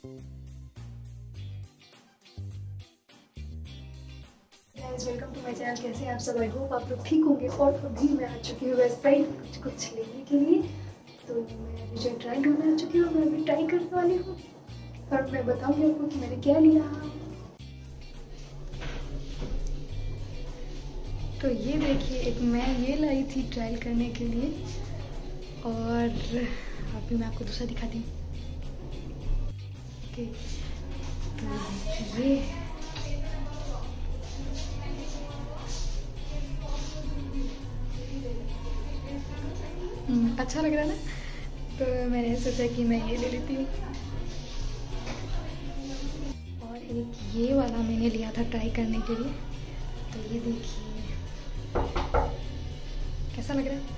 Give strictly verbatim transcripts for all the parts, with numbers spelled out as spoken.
Welcome to my channel. कैसे हैं आप सब? आई होप आप लोग ठीक होंगे। और अभी मैं आ चुकी हूँ वेबसाइट कुछ कुछ लेने के लिए। तो मैं अभी जो ट्राई करने आ चुकी हूँ, मैं अभी ट्राई करने वाली हूँ और मैं बताऊँगी आपको कि मैंने क्या लिया। तो ये देखिए, एक मैं ये लाई थी ट्रायल करने के लिए और अभी मैं आपको दूसरा दिखाती हूँ। ओके, तो ये अच्छा लग रहा है ना, तो मैंने सोचा कि मैं ये ले लेती हूँ। और एक ये वाला मैंने लिया था ट्राई करने के लिए। तो ये देखिए कैसा लग रहा है।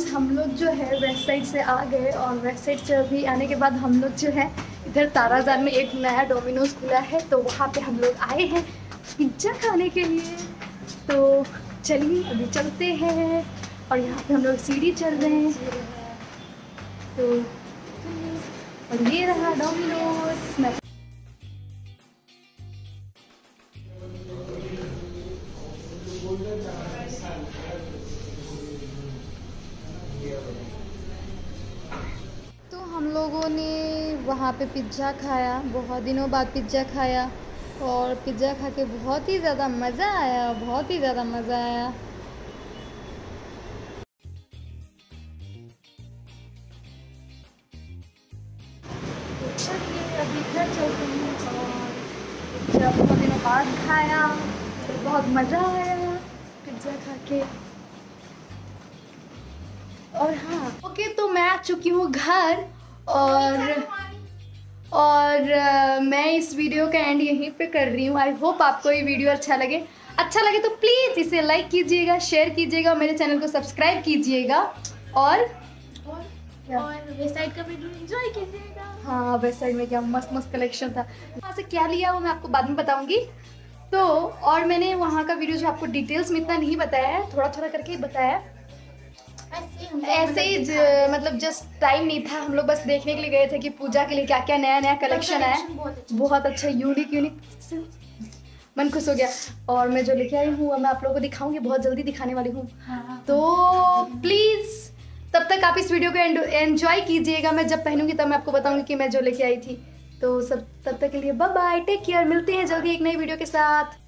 हम लोग जो है वेस्ट साइड से आ गए और वेस्ट साइड से अभी आने के बाद हम लोग जो है इधर ताराजार में एक नया डोमिनोज खुला है, तो वहाँ पे हम लोग आए हैं पिज्ज़ा खाने के लिए। तो चलिए अभी चलते हैं और यहाँ पे हम लोग सीढ़ी चल रहे हैं। तो और ये रहा डोमिनोज। मैं तो हम लोगों ने वहाँ पे पिज़्ज़ा खाया, बहुत दिनों बाद पिज़्ज़ा खाया और पिज़्ज़ा खा के बहुत ही ज़्यादा मज़ा आया, बहुत ही ज़्यादा मज़ा आया। अभी घर चलते हैं और पिज़्ज़ा बहुत दिनों बाद खाया तो बहुत मज़ा आया पिज़्ज़ा खा के। और हाँ ओके, तो मैं आ चुकी हूँ घर और और uh, मैं इस वीडियो का एंड यहीं पे कर रही हूँ। आई होप आपको ये वीडियो अच्छा लगे अच्छा लगे तो प्लीज़ इसे लाइक कीजिएगा, शेयर कीजिएगा, मेरे चैनल को सब्सक्राइब कीजिएगा और और वेस्ट साइड का वीडियो एंजॉय कीजिएगा। हाँ वेस्ट साइड में क्या मस्त मस्त कलेक्शन था, वहाँ से क्या लिया वो मैं आपको बाद में बताऊंगी। तो और मैंने वहाँ का वीडियो जो आपको डिटेल्स में इतना नहीं बताया है, थोड़ा थोड़ा करके बताया, ऐसे ही ज, मतलब जस्ट टाइम नहीं था, हम लोग बस देखने के लिए गए थे कि पूजा के लिए क्या क्या नया नया कलेक्शन है। बहुत अच्छा यूनिक यूनिक मन खुश हो गया। और मैं जो लेके आई हूँ मैं आप लोगों को दिखाऊंगी, बहुत जल्दी दिखाने वाली हूँ। तो प्लीज़ तब तक आप इस वीडियो को एंजॉय कीजिएगा। मैं जब पहनूंगी तब मैं आपको बताऊंगी कि मैं जो लेके आई थी। तो सब तब तक के लिए बाय बाय, टेक केयर, मिलते हैं जल्दी एक नई वीडियो के साथ।